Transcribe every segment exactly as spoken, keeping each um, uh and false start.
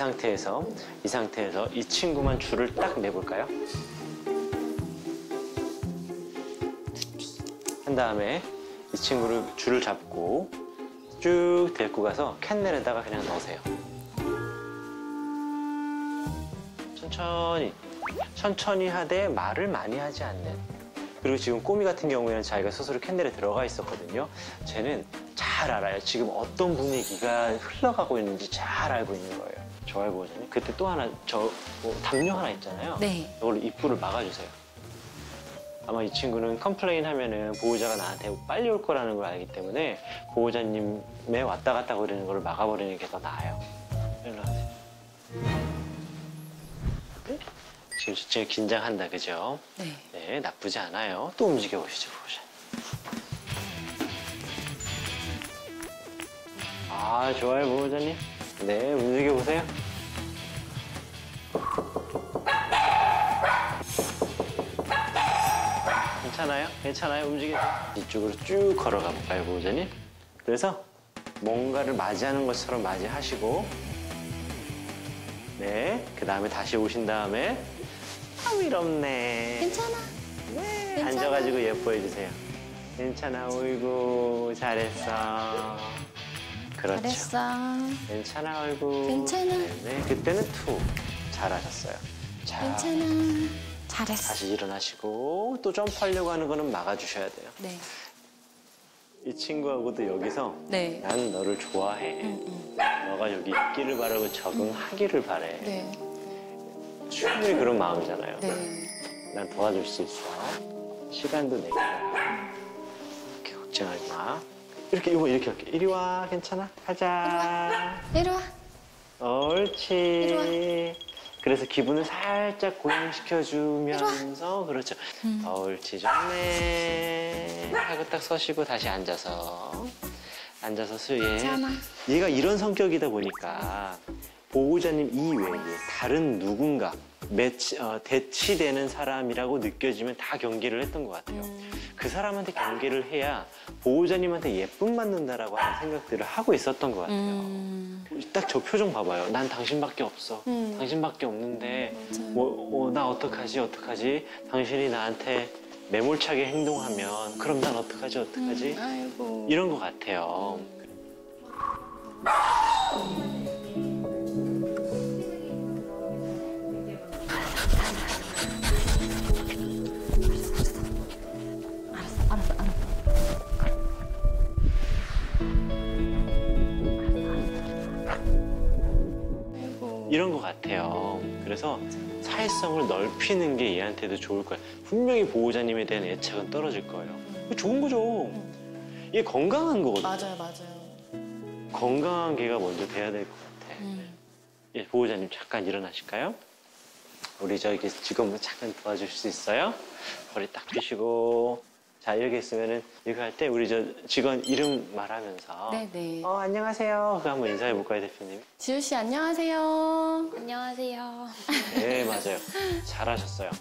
상태에서 이 상태에서 이 친구만 줄을 딱 내볼까요? 한 다음에 이 친구를 줄을 잡고 쭉 데리고 가서 캔넬에다가 그냥 넣으세요. 천천히, 천천히 하되 말을 많이 하지 않는. 그리고 지금 꼬미 같은 경우에는 자기가 스스로 캔넬에 들어가 있었거든요. 쟤는 잘 알아요. 지금 어떤 분위기가 흘러가고 있는지 잘 알고 있는 거예요. 좋아요, 보호자님. 그때 또 하나, 저 뭐, 담요 하나 있잖아요. 네. 이걸로 입구를 막아주세요. 아마 이 친구는 컴플레인 하면은 보호자가 나한테 빨리 올 거라는 걸 알기 때문에 보호자님의 왔다 갔다 거리는 걸 막아버리는 게 더 나아요. 일어나세요. 네? 지금 지금 긴장한다, 그죠? 네. 네, 나쁘지 않아요. 또 움직여 보시죠, 보호자. 아, 좋아요, 보호자님. 네, 움직여 보세요. 괜찮아요? 괜찮아요? 움직이세요. 이쪽으로 쭉 걸어가 볼까요, 보호자님? 그래서 뭔가를 맞이하는 것처럼 맞이하시고, 네, 그 다음에 다시 오신 다음에 아, 위롭네. 괜찮아. 네, 괜찮아. 앉아가지고 예뻐해 주세요. 괜찮아, 어이구, 잘했어. 그렇죠. 잘했어. 괜찮아, 어이구. 괜찮아. 네, 그때는 투. 잘하셨어요. 자, 괜찮아. 잘했어. 다시 일어나시고 또 점프하려고 하는 거는 막아주셔야 돼요. 네. 이 친구하고도 여기서 네. 난 너를 좋아해. 응, 응. 너가 여기 있기를 바라고 적응하기를 바래. 네. 충분히 그런 마음이잖아요. 네. 난 도와줄 수 있어. 시간도 내 거야. 이렇게 걱정하지 마. 이렇게 이거 이렇게 할게. 이리 와, 괜찮아? 가자. 이리 와. 옳지. 이리 와. 그래서 기분을 살짝 고양시켜주면서 그렇죠. 음. 옳지, 좋네. 하고 딱 서시고 다시 앉아서 앉아서 수예. 괜찮아. 얘가 이런 성격이다 보니까 보호자님 이외에 다른 누군가 매치, 어, 대치되는 사람이라고 느껴지면 다 경계를 했던 것 같아요. 음. 그 사람한테 경계를 해야 보호자님한테 예쁨 받는다라고 하는 생각들을 하고 있었던 것 같아요. 음. 딱 저 표정 봐봐요. 난 당신밖에 없어. 음. 당신밖에 없는데 맞아요. 뭐, 어, 나 어떡하지 어떡하지? 당신이 나한테 매몰차게 행동하면 그럼 난 어떡하지 어떡하지? 음. 아이고. 이런 것 같아요. 알았어, 알았어. 아이고. 이런 것 같아요. 그래서 사회성을 넓히는 게 얘한테도 좋을 거예요. 분명히 보호자님에 대한 애착은 떨어질 거예요. 그거 좋은 거죠. 이게 건강한 거거든요. 맞아요, 맞아요. 건강한 개가 먼저 돼야 될 것 같아. 음. 예, 보호자님 잠깐 일어나실까요? 우리 저기 직원분 잠깐 도와줄 수 있어요? 허리 딱 펴시고. 자, 이렇게 있으면은 이거 할 때 우리 저 직원 이름 말하면서 네네. 어, 안녕하세요. 그거 한번 인사해 볼까요, 대표님? 지우 씨 안녕하세요. 안녕하세요. 네, 맞아요. 잘하셨어요.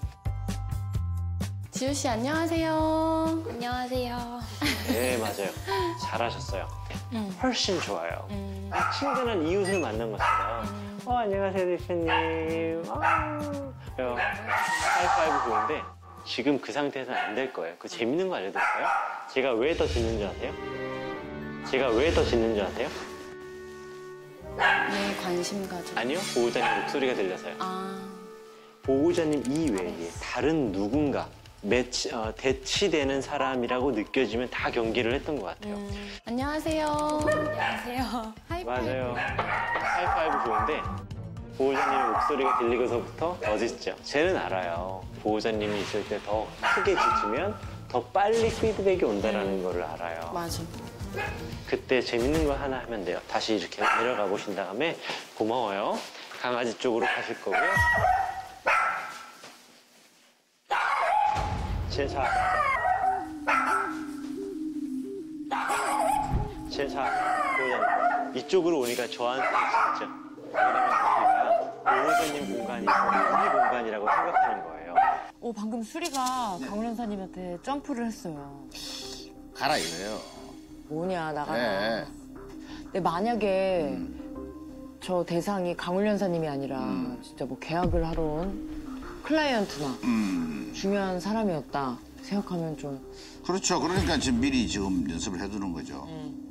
지우 씨 안녕하세요. 안녕하세요. 네, 맞아요. 잘하셨어요. 음. 훨씬 좋아요. 음. 친근한 이웃을 만난 것처럼 음. 어, 안녕하세요, 대표님. 아, 어, 하이파이브 좋은데 지금 그 상태에서는 안 될 거예요. 그 재밌는 거 알려드릴까요? 제가 왜 더 짖는 줄 아세요? 제가 왜 더 짖는 줄 아세요? 네, 관심 가지고. 아니요, 보호자님 목소리가 들려서요. 아. 보호자님 이외에 다른 누군가 매치, 어, 대치되는 사람이라고 느껴지면 다 경계를 했던 것 같아요. 음. 안녕하세요. 안녕하세요. 하이파이브. 맞아요. 하이파이브 좋은데 보호자님의 목소리가 들리고서부터 더 짖죠. 쟤는 알아요. 보호자님이 있을 때 더 크게 짖으면 더 빨리 피드백이 온다는 거를 알아요. 맞아. 그때 재밌는 거 하나 하면 돼요. 다시 이렇게 내려가 보신 다음에 고마워요. 강아지 쪽으로 가실 거고요. 제사. 제사. 보호자님. 이쪽으로 오니까 저한테 진짜. 왜냐면 여기가 보호자님 공간이고 우리 공간이라고 생각하는 거예요. 어, 방금 수리가 강훈현사님한테 점프를 했어요. 가라 이거예요. 뭐냐, 나가라. 네. 근데 만약에 저 대상이 강훈 연사님이 아니라 음. 진짜 뭐 계약을 하러 온 클라이언트나 음. 중요한 사람이었다 생각하면 좀 그렇죠. 그러니까 지금 미리 지금 연습을 해두는 거죠. 음.